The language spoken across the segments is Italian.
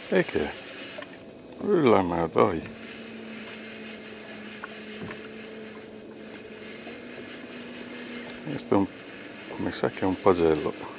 E che? La madoi. Questo è un... mi sa che è un pagello.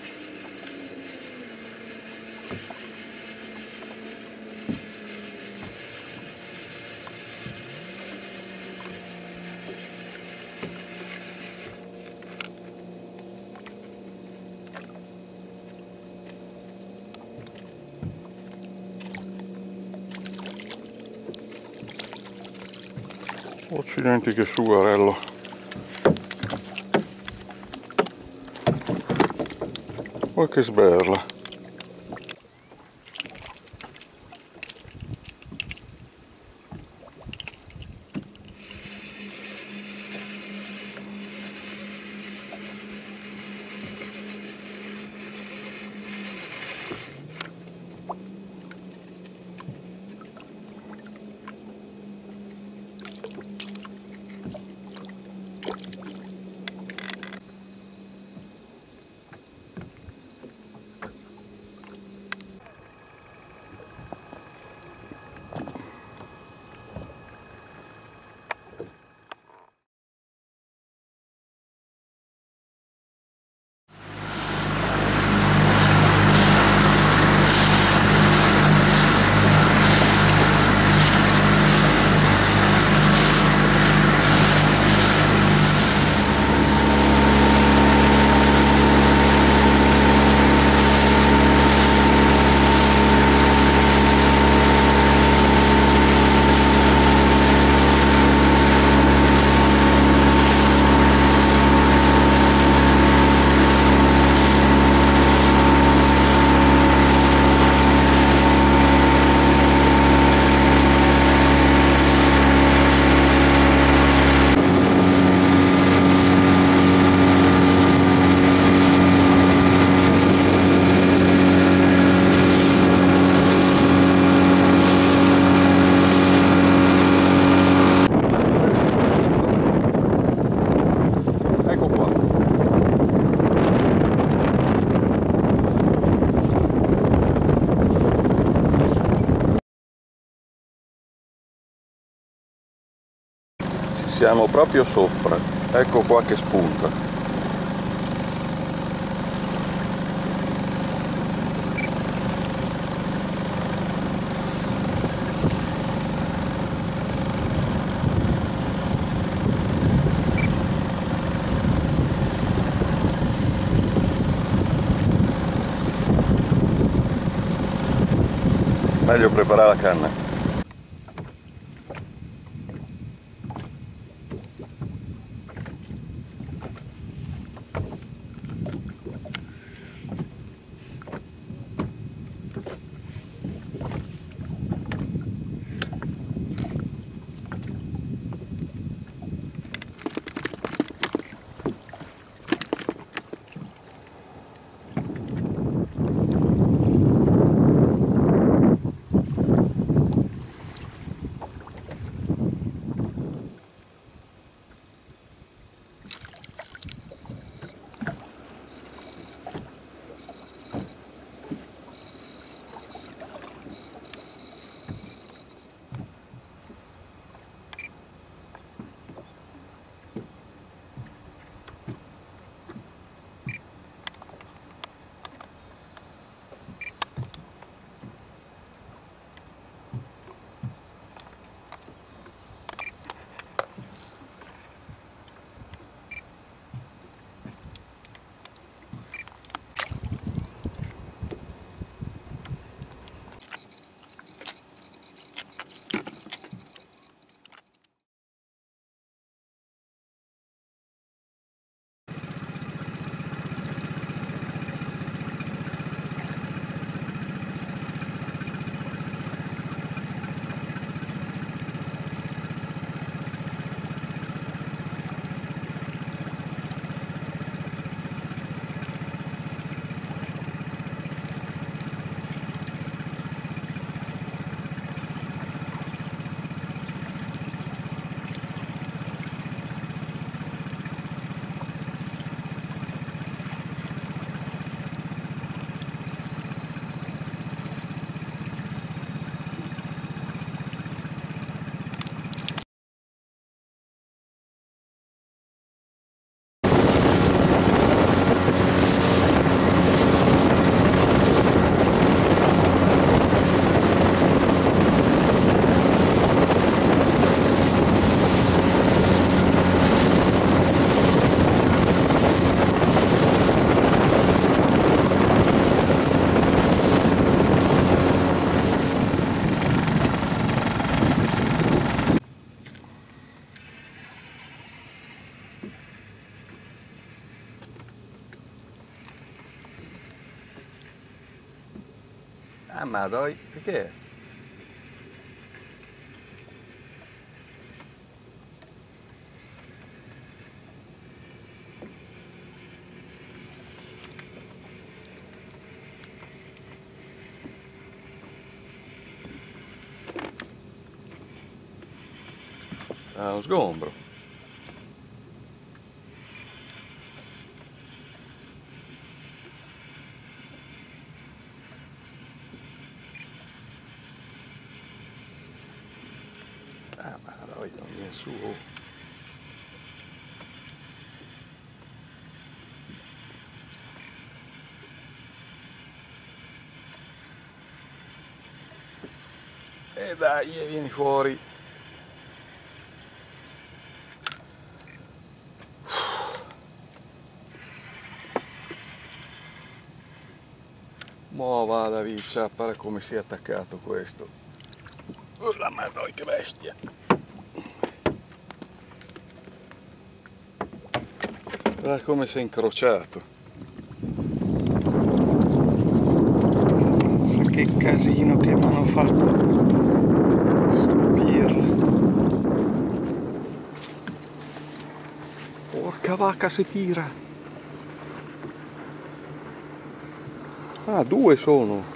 Accidenti che sugarello. Qualche sberla. Siamo proprio sopra, ecco qua che spunta. Meglio preparare la canna. ma dai, perché? Ah, uno sgombro. Ah, ma dai, non viene su. E dai, vieni fuori. Mo vada viccia, pare come si è attaccato questo. La madonna, che bestia! Guarda come si è incrociato. Mazza, che casino che mi hanno fatto. Sto pirla. Porca vacca, si tira. Ah, due sono.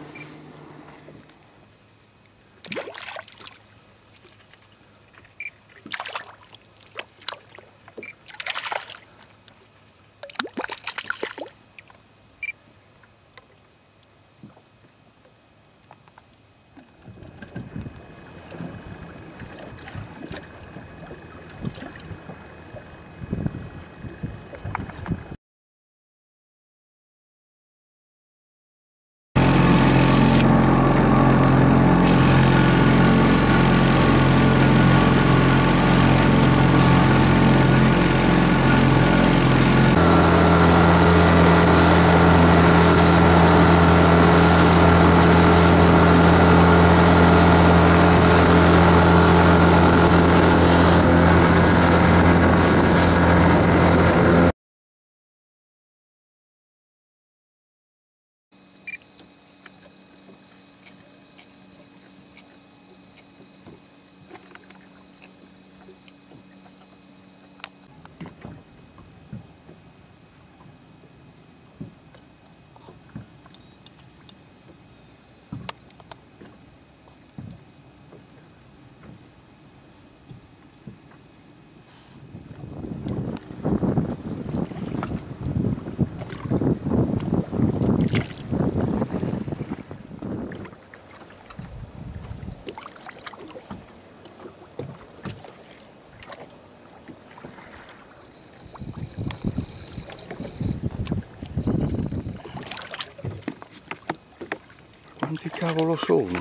Quanti cavolo sono?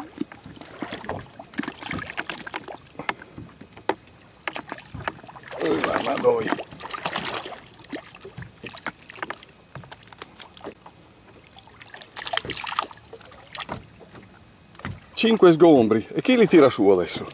La madoi. 5 sgombri. E chi li tira su adesso?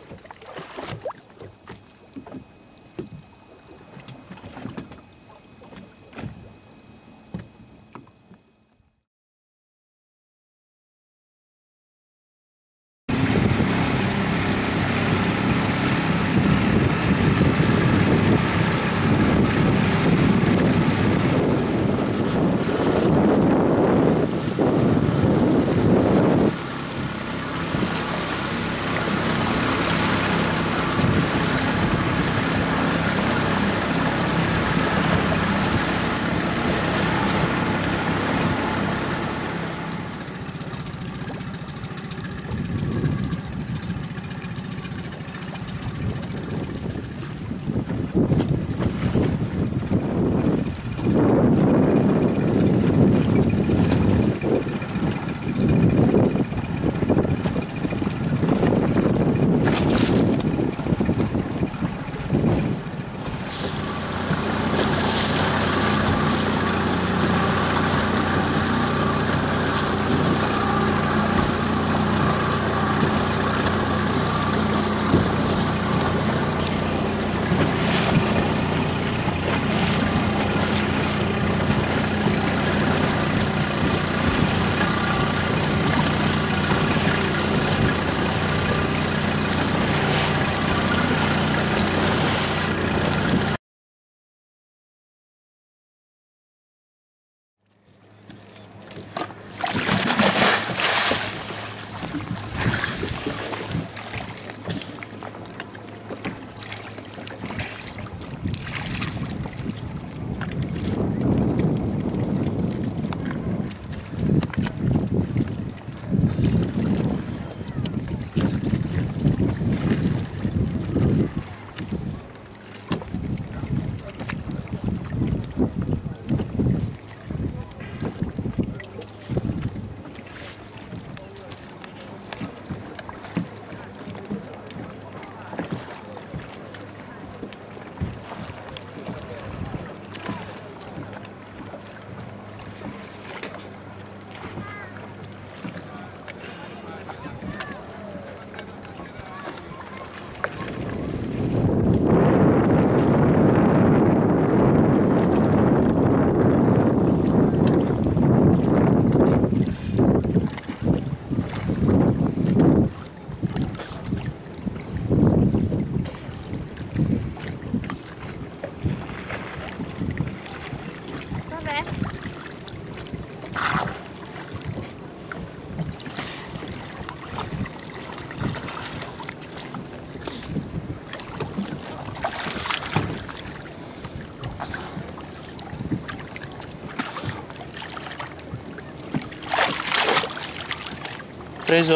preso?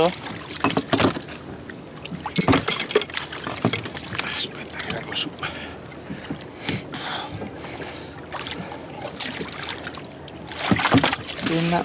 Aspetta che vengo su. Pinna.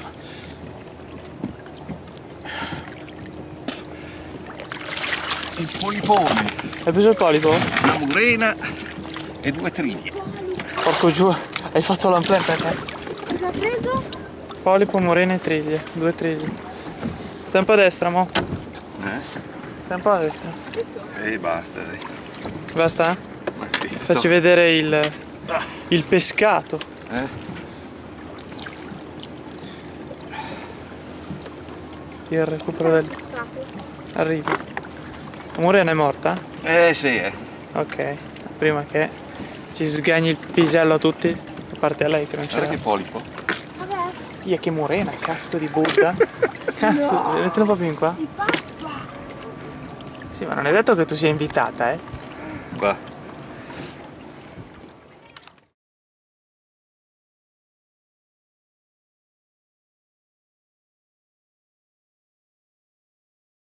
Il polipone, Hai preso il polipo? una murena e 2 triglie. Porco giù, hai fatto l'ampletta te. Cosa ha preso? Polipo, morena e triglie, 2 triglie. Stai un po' a destra, mo. Stai un po' a destra. E basta, dai. Basta? Ma sì, Facci vedere il pescato. Il recupero del... Arrivi. La morena è morta? Sì, Ok. Prima che ci sgagni il pisello a tutti, a parte a lei che non ce Guarda l'ha. che polipo. Vabbè, Io che morena, cazzo di Buddha. Cazzo, No. mettila un po' più in qua. si pappa. Sì, ma non è detto che tu sia invitata, eh. Va.